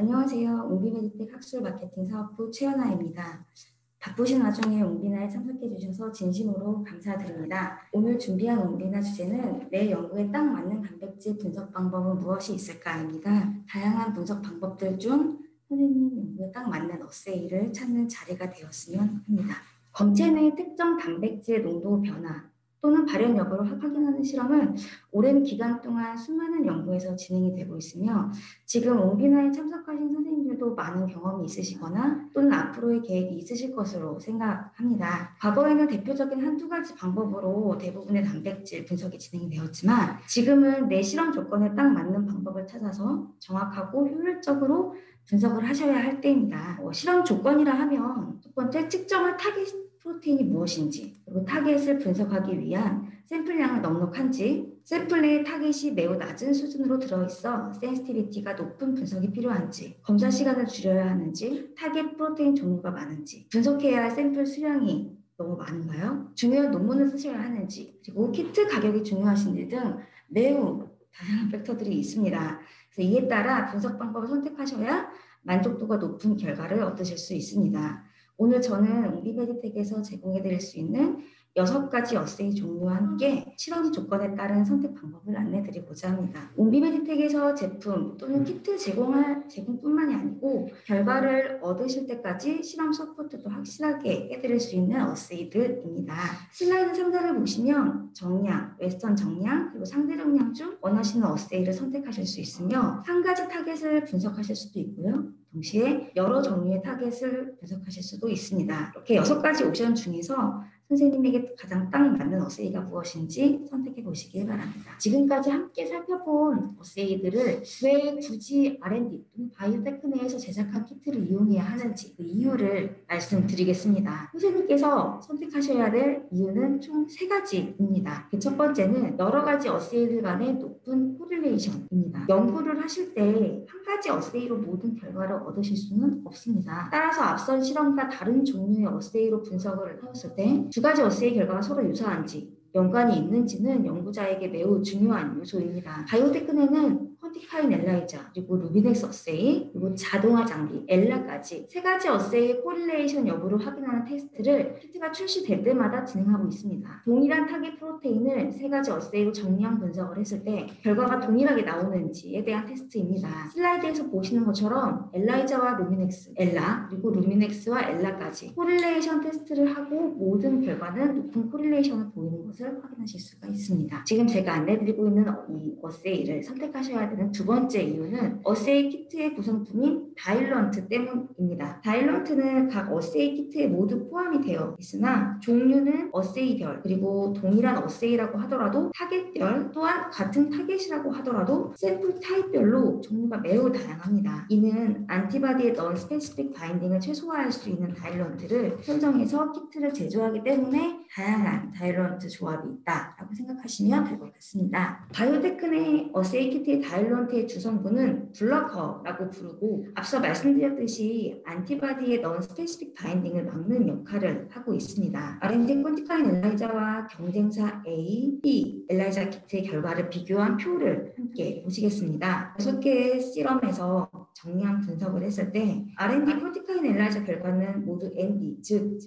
안녕하세요. 옹비메디텍 학술 마케팅 사업부 최연아입니다. 바쁘신 와중에 옹비나에 참석해 주셔서 진심으로 감사드립니다. 오늘 준비한 옹비나 주제는 내 연구에 딱 맞는 단백질 분석 방법은 무엇이 있을까입니다. 다양한 분석 방법들 중 선생님 연구에 딱 맞는 어세이를 찾는 자리가 되었으면 합니다. 검체 내 특정 단백질 농도 변화 또는 발현 여부를 확인하는 실험은 오랜 기간 동안 수많은 연구에서 진행이 되고 있으며 지금 옹비나에 참석하신 선생님들도 많은 경험이 있으시거나 또는 앞으로의 계획이 있으실 것으로 생각합니다. 과거에는 대표적인 한두 가지 방법으로 대부분의 단백질 분석이 진행이 되었지만 지금은 내 실험 조건에 딱 맞는 방법을 찾아서 정확하고 효율적으로 분석을 하셔야 할 때입니다. 실험 조건이라 하면 첫 번째 측정할 타겟 프로테인이 무엇인지, 그리고 타겟을 분석하기 위한 샘플량은 넉넉한지, 샘플 내에 타겟이 매우 낮은 수준으로 들어있어 센시티비티가 높은 분석이 필요한지, 검사 시간을 줄여야 하는지, 타겟 프로테인 종류가 많은지, 분석해야 할 샘플 수량이 너무 많은가요? 중요한 논문을 쓰셔야 하는지, 그리고 키트 가격이 중요하신지 등 매우 다양한 팩터들이 있습니다. 그래서 이에 따라 분석 방법을 선택하셔야 만족도가 높은 결과를 얻으실 수 있습니다. 오늘 저는 옹비메디텍에서 제공해 드릴 수 있는 6가지 어세이 종류와 함께 실험 조건에 따른 선택 방법을 안내 드리고자 합니다. 옹비메디텍에서 제품 또는 키트 제공할 제품뿐만이 아니고 결과를 얻으실 때까지 실험 서포트도 확실하게 해드릴 수 있는 어세이들입니다. 슬라이드 상단을 보시면 정량, 웨스턴 정량, 그리고 상대 정량 중 원하시는 어세이를 선택하실 수 있으며 한 가지 타겟을 분석하실 수도 있고요. 동시에 여러 종류의 타겟을 분석하실 수도 있습니다. 이렇게 6가지 옵션 중에서 선생님에게 가장 딱 맞는 어세이가 무엇인지 선택해 보시길 바랍니다. 지금까지 함께 살펴본 어세이들을 왜 굳이 R&D 또는 바이오테크 내에서 제작한 키트를 이용해야 하는지 그 이유를 말씀드리겠습니다. 선생님께서 선택하셔야 될 이유는 총 3가지입니다. 그 첫 번째는 여러 가지 어세이들 간의 높은 코릴레이션입니다. 연구를 하실 때 한 가지 어세이로 모든 결과를 얻으실 수는 없습니다. 따라서 앞선 실험과 다른 종류의 어세이로 분석을 하였을 때 2가지 어세이 결과가 서로 유사한지 연관이 있는지는 연구자에게 매우 중요한 요소입니다. 바이오테크네는 퀀티파인 엘라이자, 그리고 루비넥스 어세이, 그리고 자동화 장비, 엘라까지 3가지 어세이의 코릴레이션 여부를 확인하는 테스트를 키트가 출시될 때마다 진행하고 있습니다. 동일한 타겟 프로테인을 3가지 어세이로 정량 분석을 했을 때 결과가 동일하게 나오는지에 대한 테스트입니다. 슬라이드에서 보시는 것처럼 엘라이자와 루미넥스, 엘라, 그리고 루미넥스와 엘라까지 코릴레이션 테스트를 하고 모든 결과는 높은 코릴레이션을 보이는 것을 확인하실 수가 있습니다. 지금 제가 안내드리고 있는 이 어세이를 선택하셔야 되는 2번째 이유는 어세이 키트의 구성품인 다일런트 때문입니다. 다일런트는 각 어세이 키트에 모두 포함이 되어 있으나 종류는 어세이별 그리고 동일한 어세이라고 하더라도 타겟별 또한 같은 타겟이라고 하더라도 샘플 타입별로 종류가 매우 다양합니다. 이는 안티바디의 non-specific 바인딩을 최소화할 수 있는 다일런트를 선정해서 키트를 제조하기 때문에 다양한 다일런트 조합이 있다라고 생각하시면 될 것 같습니다. 바이오테크네 어세이 키트의 다일런트의 주성분은 블러커라고 부르고 앞서 말씀드렸듯이 안티바디의 non-specific 바인딩을 막는 역할을 하고 있습니다. R&D 퀀티파인 엘라이자와 경쟁사 A, B 엘라이자 키트의 결과를 비교한 표를 함께 보시겠습니다. 6개의 실험에서 정량 분석을 했을 때 R&D 퀀티파인 엘라이자 결과는 모두 ND, 즉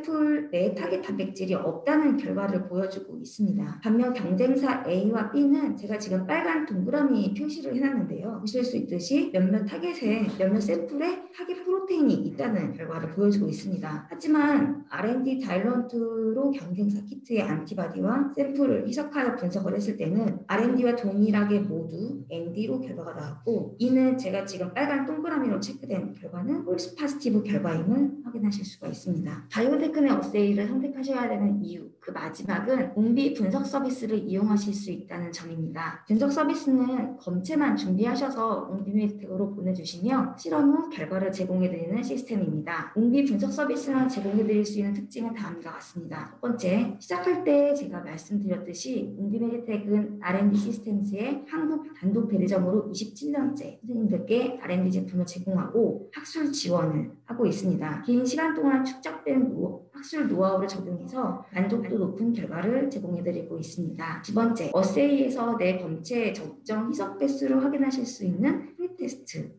샘플 내 타겟 단백질이 없다는 결과를 보여주고 있습니다. 반면 경쟁사 A와 B는 제가 지금 빨간 동그라미 표시를 해놨는데요. 보실 수 있듯이 몇몇 타겟에 몇몇 샘플에 타겟 프로테인이 있다는 결과를 보여주고 있습니다. 하지만 R&D 다일런트로 경쟁사 키트의 안티바디와 샘플을 희석하여 분석을 했을 때는 R&D와 동일하게 모두 ND로 결과가 나왔고 이는 제가 지금 빨간 동그라미로 체크된 결과는 홀스 파지티브 결과임을 확인하실 수가 있습니다. 바이오테크네 어세이를 선택하셔야 되는 이유 그 마지막은 옹비 분석 서비스를 이용하실 수 있다는 점입니다. 분석 서비스는 검체만 준비하셔서 옹비메디텍으로 보내주시면 실험 후 결과를 제공해드리는 시스템입니다. 옹비 분석 서비스만 제공해드릴 수 있는 특징은 다음과 같습니다. 첫 번째, 시작할 때 제가 말씀드렸듯이 옹비메디텍은 R&D 시스템즈의 한국 단독 대리점으로 27년째 선생님들께 R&D 제품을 제공하고 학술 지원을 하고 있습니다. 긴 시간 동안 축적된 학술 노하우를 적용해서 만족도 높은 결과를 제공해드리고 있습니다. 두 번째, 어세이에서 내 검체의 적정 희석 배수를 확인하실 수 있는 프리테스트입니다.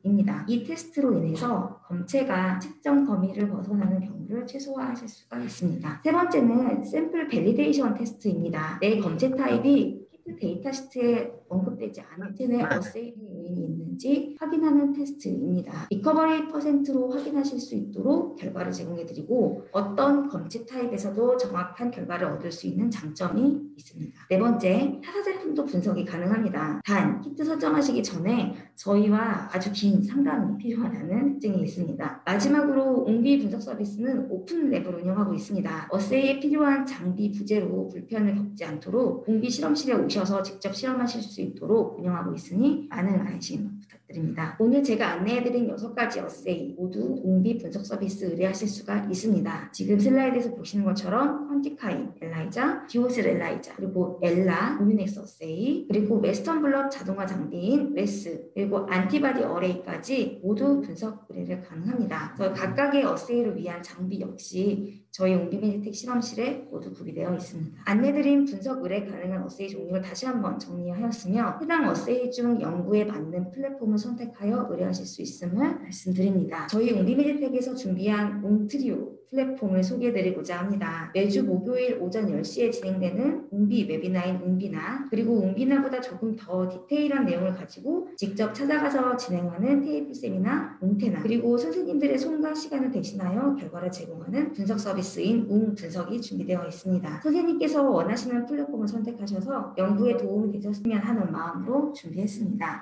입니다. 이 테스트로 인해서 검체가 측정 범위를 벗어나는 경우를 최소화하실 수가 있습니다. 세 번째는 샘플 밸리데이션 테스트입니다. 내 검체 타입이 키트 데이터 시트에 언급되지 않은 젠의 어세이 요인이 있는지 확인하는 테스트입니다. 리커버리 퍼센트로 확인하실 수 있도록 결과를 제공해드리고 어떤 검체 타입에서도 정확한 결과를 얻을 수 있는 장점이 있습니다. 네 번째, 타사 제품도 분석이 가능합니다. 단, 키트 설정하시기 전에 저희와 아주 긴 상담이 필요하다는 특징이 있습니다. 마지막으로 옹비 분석 서비스는 오픈 랩을 운영하고 있습니다. 어세이에 필요한 장비 부재로 불편을 겪지 않도록 옹비 실험실에 오셔서 직접 실험하실 수 있도록 운영하고 있으니 많은 관심 부탁드립니다. 오늘 제가 안내해드린 6가지 어세이 모두 옹비 분석 서비스 의뢰하실 수가 있습니다. 지금 슬라이드에서 보시는 것처럼 퀀티카인 엘라이자, 디오슬 엘라이자, 그리고 엘라, 루미넥스 어세이, 그리고 웨스턴 블럿 자동화 장비인 웨스, 그리고 안티바디 어레이까지 모두 분석 의뢰를 가능합니다. 그래서 각각의 어세이를 위한 장비 역시 저희 옹비메디텍 실험실에 모두 구비되어 있습니다. 안내드린 분석 의뢰 가능한 어세이 종류를 다시 한번 정리하였으며 해당 어세이 중 연구에 맞는 플랫폼을 선택하여 의뢰하실 수 있음을 말씀드립니다. 저희 옹비메디텍에서 준비한 옹트리오 플랫폼을 소개해드리고자 합니다. 매주 목요일 오전 10시에 진행되는 옹비 웨비나인 옹비나, 그리고 옹비나보다 조금 더 디테일한 내용을 가지고 직접 찾아가서 진행하는 테이프 세미나 옹테나, 그리고 선생님들의 손과 시간을 대신하여 결과를 제공하는 분석 서비스인 웅 분석이 준비되어 있습니다. 선생님께서 원하시는 플랫폼을 선택하셔서 연구에 도움이 되셨으면 하는 마음으로 준비했습니다.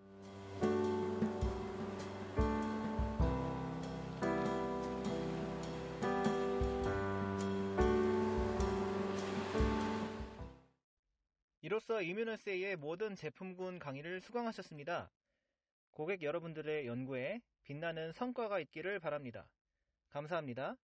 이로써 이뮤노세이의 모든 제품군 강의를 수강하셨습니다. 고객 여러분들의 연구에 빛나는 성과가 있기를 바랍니다. 감사합니다.